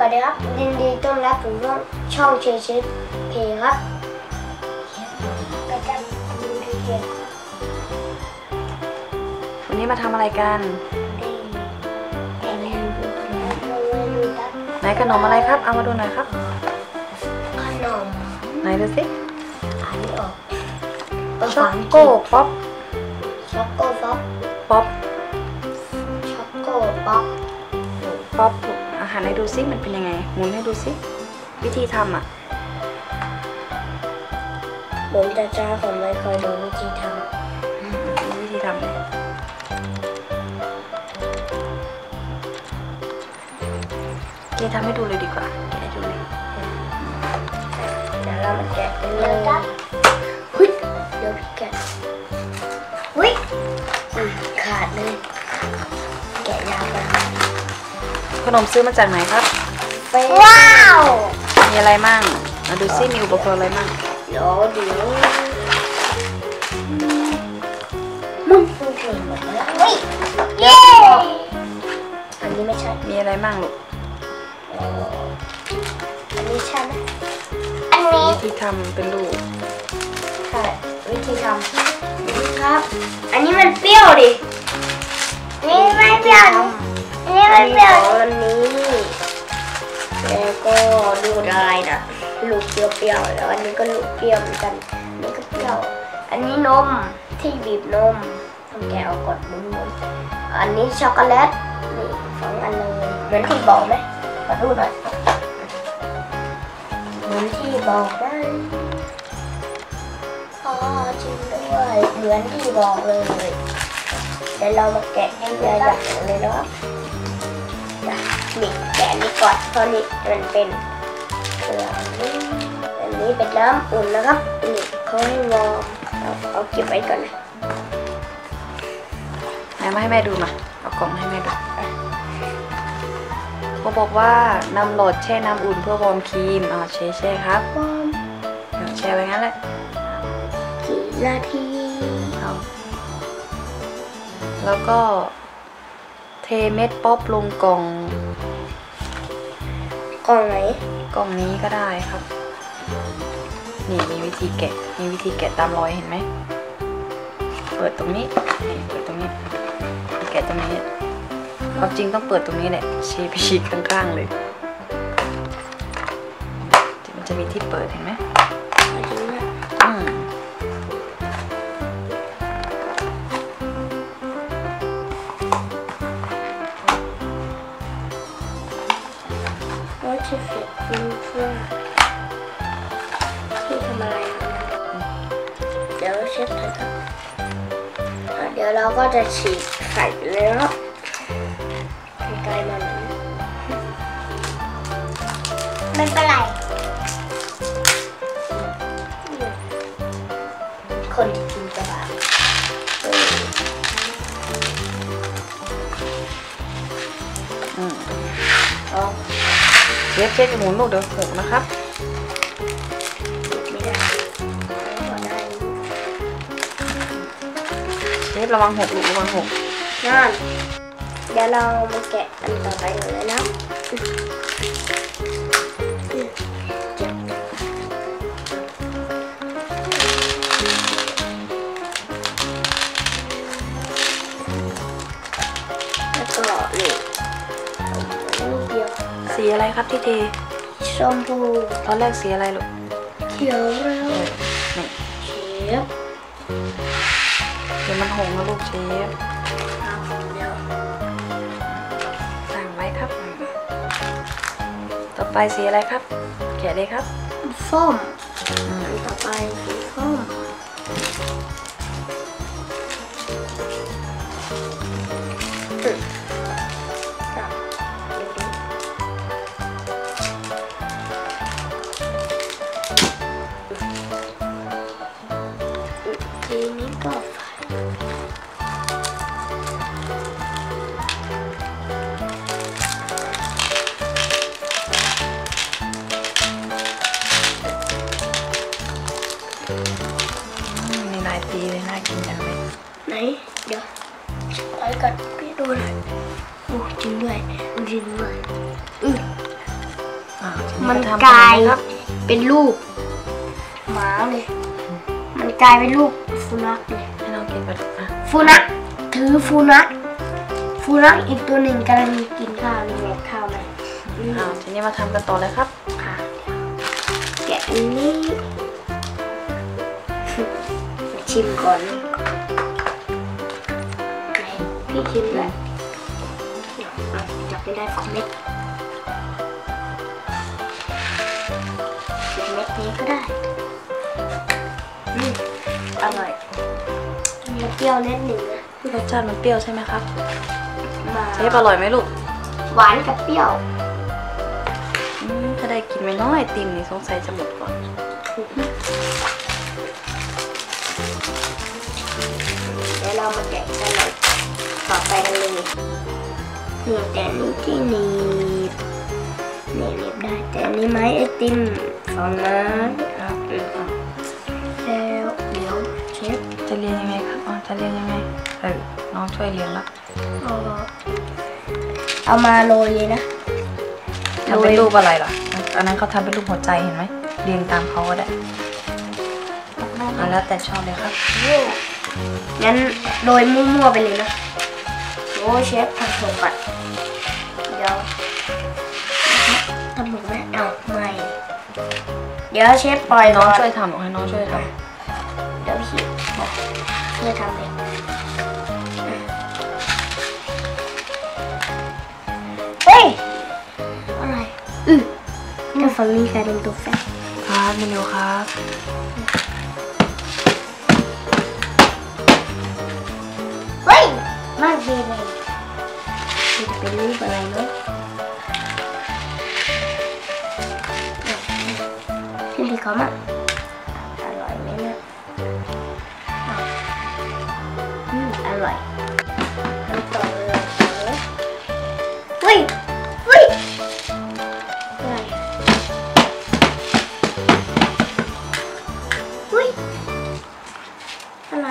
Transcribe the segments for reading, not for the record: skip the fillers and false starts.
วัสดีครับยินดีต้อนรับสู่ช่องเชฟเพครับวันนี้มาทำอะไรกันไหนขนมอะไรครับเอามาดูหน่อยครับขนมไหนดูสิอ่านไม่ออกช็อกโก้ป๊อปช็อกโก้ป๊อปป๊อปช็อกโก้ป๊อปป๊อปอาหารให้ดูซิมันเป็นยังไงหมุนให้ดูซิวิธีทำอ่ะผมจะจ้าผมไม่เคยดูวิธีทำวิธีทำเลยเกทำให้ดูเลยดีกว่าแกะให้ดูเลยเดี๋ยวเรามาแกะกันเลยหุ้ยเดี๋ยวพี่แกะหุ้ยขาดเลยแกะยาวไปขนมซื้อมาจากไหนครับว้าวมีอะไรมั่งมาดูซิมีอุปกรณ์อะไรมั่งเดี๋ยวมันฟูเก่งหมดแล้วเฮ้ยเย้อันนี้ไม่ใช่มีอะไรมั่งลูกอันนี้ใช่ไหมอันนี้วิธีทำเป็นลูกใช่วิธีทำครับอันนี้มันเปรี้ยวดินี่ไม่เปรี้ยวอันนี้ไม่เปรี้ยวอันนี้แล้วก็ดูอะไรนะลูกเปรี้ยวๆแล้วอันนี้ก็ลูกเปรี้ยวเหมือนกันอันนี้ก็เปรี้ยวอันนี้นมที่บีบนมต้องแกะเอาก่อนมุนๆอันนี้ช็อกโกแลตนี่2 อันเลยเหมือนที่บอกไหมขอดูหน่อยเหมือนที่บอกไหมอ๋อจริงด้วยเหมือนที่บอกเลยเดี๋ยวเรามาแกะให้ละเอียดเลยเนาะนี่แกะนี้ก่อนเพราะนี่มันเป็นเกลืออันนี้เป็นน้ำอุ่นนะครับนี่เขาให้วอร์มเอาเก็บไว้ก่อนนะไหนมาให้แม่ดูมาเอากล่องให้แม่ดูเขาบอกว่านำหลอดแช่น้ำอุ่นเพื่อวอร์มครีมแช่ครับวอร์มแช่ไว้งั้นแหละกี่นาทีแล้วก็เทเม็ดป๊อปลงกล่องไหนกล่องนี้ก็ได้ครับนี่มีวิธีแกะตามรอยเห็นไหมเปิดตรงนี้เปิดตรงนี้แกะตรงนี้ความจริงต้องเปิดตรงนี้แหละฉีกข้างๆเลยมันจะมีที่เปิดเห็นไหมที่เสียบเพื่อที่ทำอะไรเดี๋ยวเช็ดเลยครับเดี๋ยวเราก็จะฉีกไข่เลยเนาะไกลมันไม่เป็นไรคนที่กินกระบะเช็ดหมุนลูกเดี๋ยวหกนะครับไม่ได้เช็ดระวังหกลูกระวังหกนั่นเดี๋ยวเรามาแกะอันต่อไปเลยนะแล้วก็นี่สีอะไรครับที่เทชมพูตอนแรกสีอะไรลูกเขียวแล้วนี่เชฟเดี๋ยวมันหงนะลูกเชฟตั้งไว้ครับต่อไปสีอะไรครับแกะเลยครับส้มต่อไปสีส้มทีนี้ก็มีลายตีเลยน่ากินจังเลยไหนเดี๋ยวไปกันพี่ดูหน่อยโอ้จริงด้วยมันกลายเป็นรูปหมาเลยมันกลายเป็นรูปสุนัขเลยให้น้องกินไปดูอ่ะฟูนักถือฟูนักอีกตัวหนึ่งกำลังกินข้าวนี่ไงข้าวไหมทีนี้มาทำกันต่อเลยครับค่ะแกะอันนี้ชิมก่อนพี่ชิมเลยจับไม่ได้ของเม็ดเม็ดนี้ก็ได้อร่อยมีเปรี้ยวนิดหนึ่งนะรสชาติมันเปรี้ยวใช่ไหมครับมาเชฟอร่อยไหมลูกหวานกับเปรี้ยวถ้าได้กินไม่น้อยไอติมนี่สงสัยจะหมดก่อนเดี๋ยวเรามาแกะกันเลยต่อไปกันเลยนี่แต่นี่ที่หนีบได้แต่นี่ไม้ไอติม2 ไม้ครับแล้วเดี๋ยวเชฟจะเรียนยังไงครับจะเรียนยังไงน้องช่วยเรียนละเอามาโรยเลยนะทำเป็นรูปอะไรล่ะอันนั้นเขาทำเป็นรูปหัวใจเห็นไหมเรียงตามเขาก็ได้แล้วแต่ชอบเลยครับงั้นโรยมั่วๆไปเลยนะโอ้เชฟทำถูกอ่ะเดี๋ยวทำถูกไหมเอาไม่เดี๋ยวเชฟปล่อยน้องก่อนช่วยทำหรอให้น้องช่วยทเดี๋ยวพี่ช่วยทำเลยเฮ้ยอะไรแต่ฝั่งนี้กลายเป็นตัวแฝดำครับเร็วครับเฮ้ยมากดีเลยมันจะเป็นรูปอะไรเนาะพี่ดีเขามาอร่อยไหมเนี่ยอร่อยทำต่อเลยเฮ้ยอะไรเฮ้ยอะไร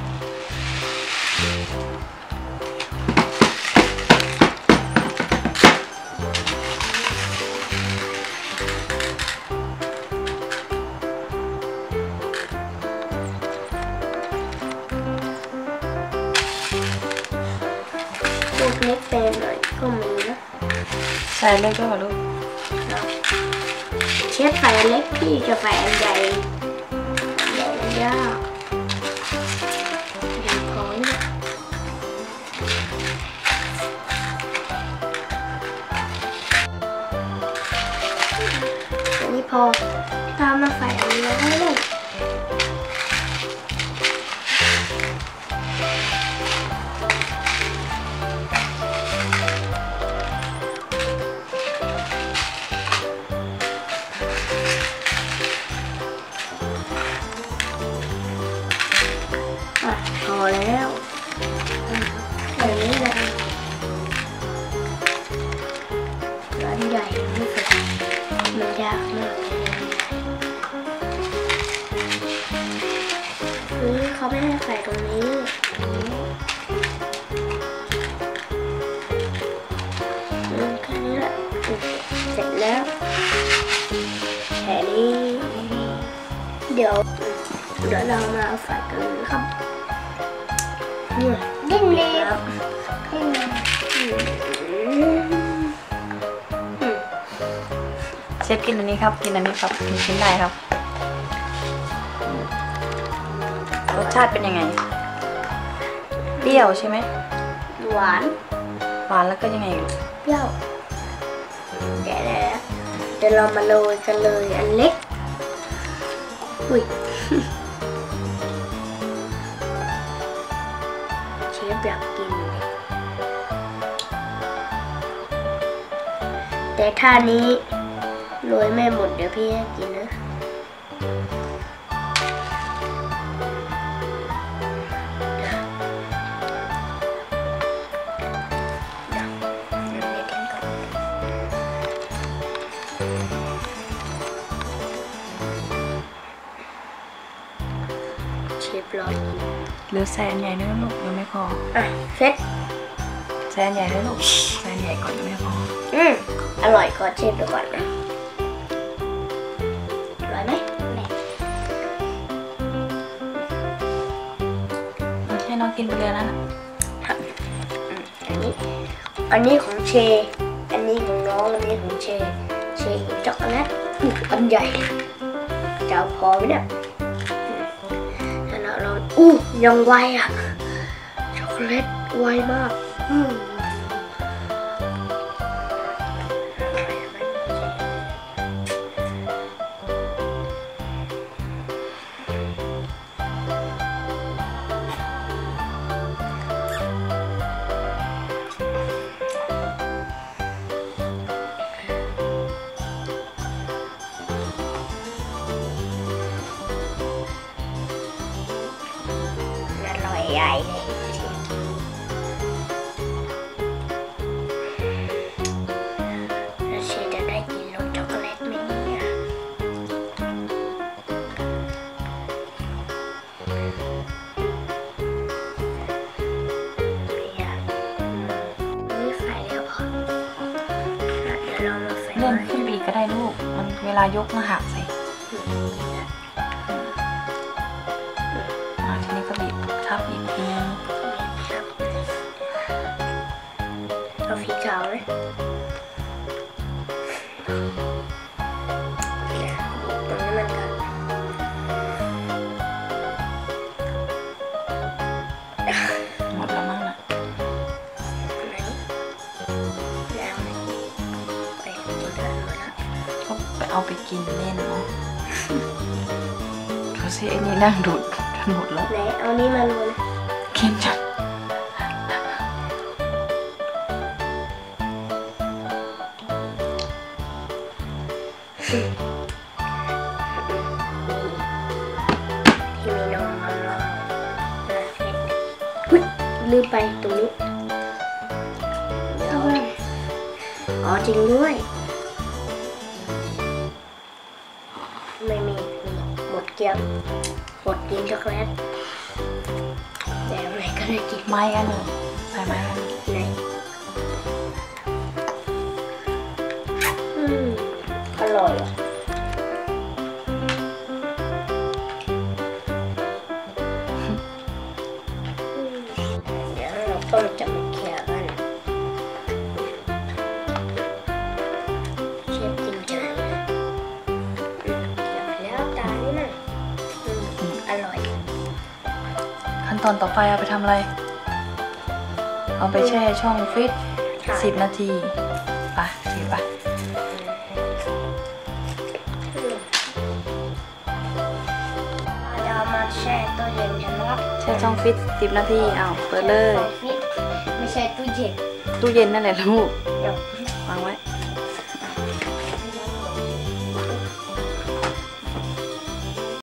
ลูกเล็กเป็นหน่อยก็มีนะใส่เลยด้วยเหรอลูกเชฟใส่อันเล็กพี่จะใส่อันใหญ่ยากอย่างพอเนี่ยอันนี้พอตามมาใส่อันนี้แล้วให้เลยพอแล้วอย่างนี้แหละร้านใหญ่ไม่เสร็จมันยากมากเขาไม่ให้ใส่ตรงนี้แค่นี้แหละเสร็จแล้วแค่นี้เดี๋ยวเรามาใส่กันเลยครับดิ้นเลยเชฟกินอันนี้ครับกินอันนี้ครับกินชิ้นได้ครับรสชาติเป็นยังไงเปรี้ยวใช่ไหมหวานหวานแล้วก็ยังไงอยู่เปรี้ยวเดี๋ยวเรามาโรยกันเลยอันเล็กอุ้ยเชฟอยากกินแต่ท่านี้โรยไม่หมดเดี๋ยวพี่ให้กินนะเชฟรอกินหรือแซนใหญ่ด้วยลูกยังไม่พอเสร็จแซนใหญ่ด้วยลูกแซนใหญ่ก่อนยังไม่พออร่อยก่อนเชฟดูก่อนนะกินไปเลยนั่นอันนี้ของเชอันนี้ของน้องอันนี้ของเชช็อกโกแลตอันใหญ่จะเอาพอไหมเนี่ยแล้วเรายังไวอ่ะช็อกโกแลตไวมากใหญ่เลยแล้วเชจะได้กินรสช็อกโกแลตไหมเนี่ยนี่ไฟแล้วพอเดี๋ยวเรามาไฟเลื่อนขึ้นอีกก็ได้ลูกมันเวลายกมาหักสิทีนี้ก็บีบทับอีกทีนึงเอาสีขาวเลยตรงนี้มันกันหมดแล้วมั้งนะก็ไปเอาไปกินเล่นเนาะเขาใช้ไอ้นี่นั่งดูดกันหมดแล้วไหนเอานี่มาดูนะกินจัดที่มีนมมาลองลืมไปตรงนี้อ๋อจริงด้วยไม่มีหมดเกลี้ยงหมดกินช็อกโกแลตแต่อะไรก็ได้กินไม้อันหนึ่งใส่ไม้อันหนึ่งไหนอร่อยอ่ะเดี๋ยวเราต้องจะมาเคี่ยวกันเชฟจริงจังเคี่ยวแล้วตานี่นะอร่อยขั้นตอนต่อไปเอาไปทำอะไรเอาไปแช่ช่องฟรีซ10 นาทีไปถือไปเรามาแช่ตู้เย็นกันนะครับแช่ช่องฟรีซ10 นาทีเอาเปิดเลยไม่ใช่ตู้เย็นตู้เย็นนั่นแหละลูกเดี๋ยววางไว้